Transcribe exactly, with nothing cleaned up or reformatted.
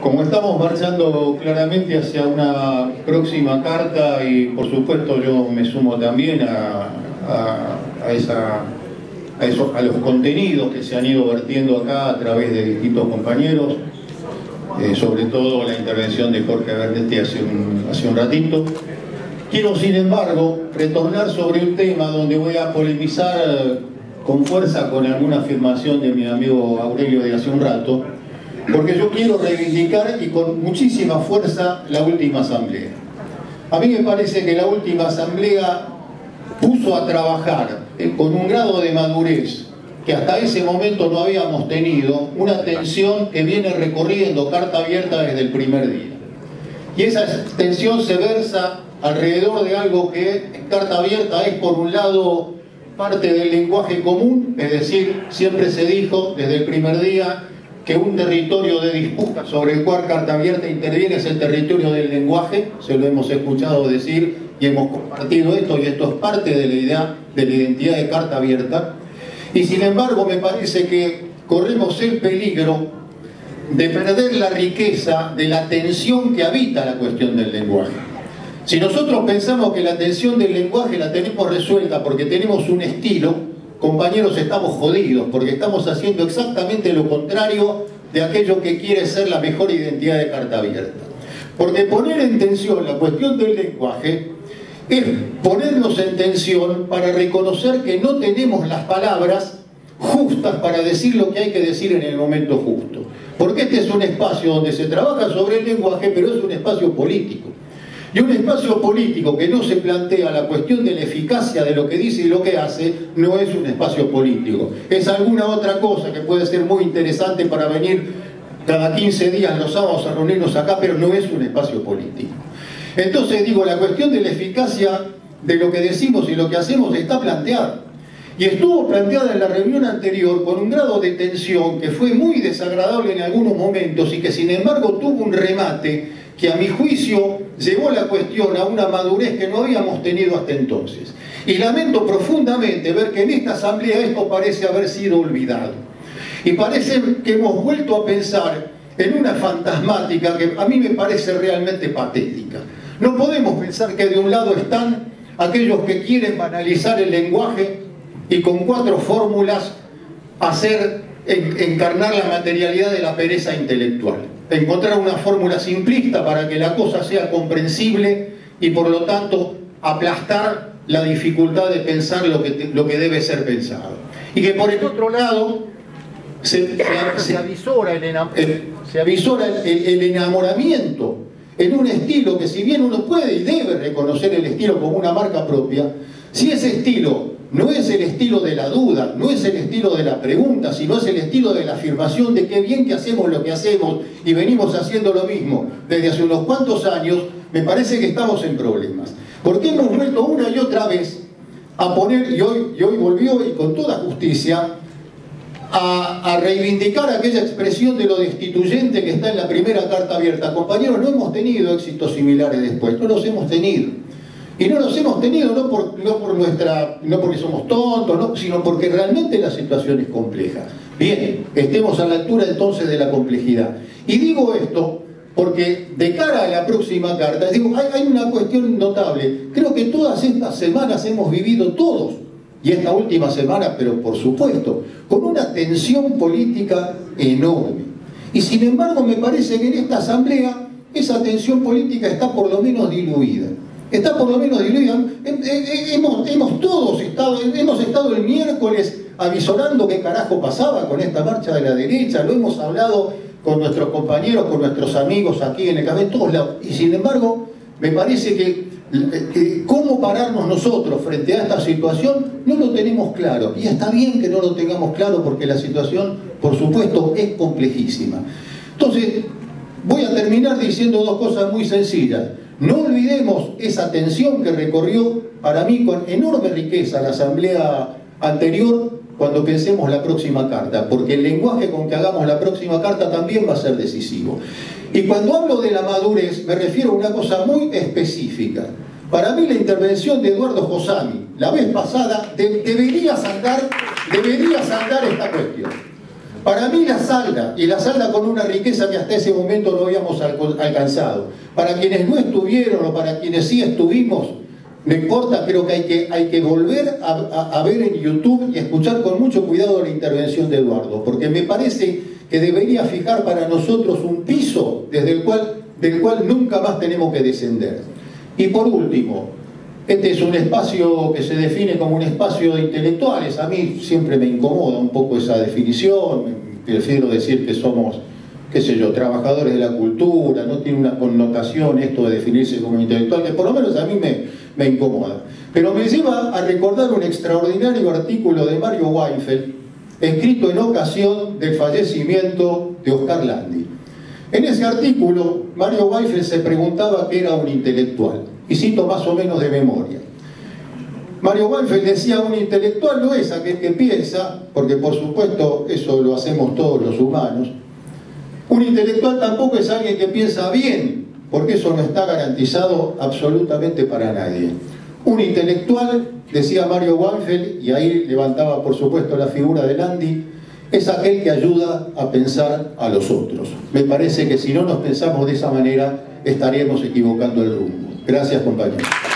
Como estamos marchando claramente hacia una próxima carta y por supuesto yo me sumo también a, a, a, esa, a, esos, a los contenidos que se han ido vertiendo acá a través de distintos compañeros, eh, sobre todo la intervención de Jorge Bernetti hace un, hace un ratito. Quiero sin embargo retornar sobre un tema donde voy a polemizar con fuerza con alguna afirmación de mi amigo Aurelio de hace un rato, porque yo quiero reivindicar y con muchísima fuerza la última asamblea. A mí me parece que la última asamblea puso a trabajar eh, con un grado de madurez que hasta ese momento no habíamos tenido, una tensión que viene recorriendo carta abierta desde el primer día. Y esa tensión se versa alrededor de algo que en carta abierta es, por un lado, parte del lenguaje común, es decir, siempre se dijo desde el primer día que un territorio de disputa sobre el cual carta abierta interviene es el territorio del lenguaje, se lo hemos escuchado decir y hemos compartido esto, y esto es parte de la idea de la identidad de carta abierta. Y sin embargo me parece que corremos el peligro de perder la riqueza de la tensión que habita la cuestión del lenguaje. Si nosotros pensamos que la tensión del lenguaje la tenemos resuelta porque tenemos un estilo, compañeros, estamos jodidos, porque estamos haciendo exactamente lo contrario de aquello que quiere ser la mejor identidad de carta abierta. Porque poner en tensión la cuestión del lenguaje es ponernos en tensión para reconocer que no tenemos las palabras justas para decir lo que hay que decir en el momento justo. Porque este es un espacio donde se trabaja sobre el lenguaje, pero es un espacio político. Y un espacio político que no se plantea la cuestión de la eficacia de lo que dice y lo que hace, no es un espacio político. Es alguna otra cosa que puede ser muy interesante para venir cada quince días los sábados a reunirnos acá, pero no es un espacio político. Entonces digo, la cuestión de la eficacia de lo que decimos y lo que hacemos está planteada. Y estuvo planteada en la reunión anterior con un grado de tensión que fue muy desagradable en algunos momentos y que sin embargo tuvo un remate que a mi juicio llevó la cuestión a una madurez que no habíamos tenido hasta entonces. Y lamento profundamente ver que en esta asamblea esto parece haber sido olvidado. Y parece que hemos vuelto a pensar en una fantasmática que a mí me parece realmente patética. No podemos pensar que de un lado están aquellos que quieren banalizar el lenguaje y con cuatro fórmulas hacer encarnar la materialidad de la pereza intelectual. Encontrar una fórmula simplista para que la cosa sea comprensible y por lo tanto aplastar la dificultad de pensar lo que, te, lo que debe ser pensado. Y que por el otro lado se, se, se avisora, el, enam el, se avisora el, el, el enamoramiento en un estilo que, si bien uno puede y debe reconocer el estilo como una marca propia, si ese estilo no es el estilo de la duda, no es el estilo de la pregunta, sino es el estilo de la afirmación de qué bien que hacemos lo que hacemos y venimos haciendo lo mismo desde hace unos cuantos años, me parece que estamos en problemas. Porque hemos vuelto una y otra vez a poner, y hoy, y hoy volvió y con toda justicia, a, a reivindicar aquella expresión de lo destituyente que está en la primera carta abierta. Compañeros, no hemos tenido éxitos similares después, no los hemos tenido. Y no los hemos tenido no, por, no, por nuestra, no porque somos tontos, no, sino porque realmente la situación es compleja. Bien, estemos a la altura entonces de la complejidad. Y digo esto porque de cara a la próxima carta, digo, hay, hay una cuestión notable. Creo que todas estas semanas hemos vivido todos, y esta última semana, pero por supuesto, con una tensión política enorme. Y sin embargo me parece que en esta asamblea esa tensión política está por lo menos diluida. Está por lo menos diluida. Hemos, hemos todos estado, hemos estado el miércoles avisorando qué carajo pasaba con esta marcha de la derecha, lo hemos hablado con nuestros compañeros, con nuestros amigos aquí en el café, en todos lados. Y sin embargo, me parece que, que cómo pararnos nosotros frente a esta situación no lo tenemos claro. Y está bien que no lo tengamos claro porque la situación, por supuesto, es complejísima. Entonces, voy a terminar diciendo dos cosas muy sencillas. No olvidemos esa tensión que recorrió para mí con enorme riqueza la asamblea anterior cuando pensemos la próxima carta, porque el lenguaje con que hagamos la próxima carta también va a ser decisivo. Y cuando hablo de la madurez me refiero a una cosa muy específica. Para mí la intervención de Eduardo Josami la vez pasada de, debería saldar, debería saldar esta cuestión. Para mí la salda, y la salda con una riqueza que hasta ese momento no habíamos alcanzado. Para quienes no estuvieron o para quienes sí estuvimos, no importa, creo que hay que, hay que volver a, a, a ver en YouTube y escuchar con mucho cuidado la intervención de Eduardo, porque me parece que debería fijar para nosotros un piso desde el cual, del cual nunca más tenemos que descender. Y por último, este es un espacio que se define como un espacio de intelectuales. A mí siempre me incomoda un poco esa definición. Prefiero decir que somos, qué sé yo, trabajadores de la cultura. No tiene una connotación esto de definirse como intelectual, que por lo menos a mí me, me incomoda. Pero me lleva a recordar un extraordinario artículo de Mario Weinfeld, escrito en ocasión del fallecimiento de Oscar Landi. En ese artículo, Mario Weinfeld se preguntaba qué era un intelectual. Y cito más o menos de memoria. Mario Weinfeld decía: un intelectual no es aquel que piensa, porque por supuesto eso lo hacemos todos los humanos. Un intelectual tampoco es alguien que piensa bien, porque eso no está garantizado absolutamente para nadie. Un intelectual, decía Mario Weinfeld, y ahí levantaba por supuesto la figura de Landi, es aquel que ayuda a pensar a los otros. Me parece que si no nos pensamos de esa manera, estaríamos equivocando el rumbo. Gracias, compañeros.